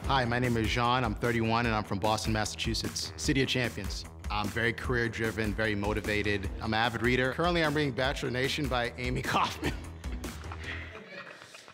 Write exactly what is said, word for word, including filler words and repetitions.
Hi, my name is Jean. I'm thirty-one and I'm from Boston, Massachusetts, City of Champions. I'm very career-driven, very motivated. I'm an avid reader. Currently, I'm reading Bachelor Nation by Amy Kaufman.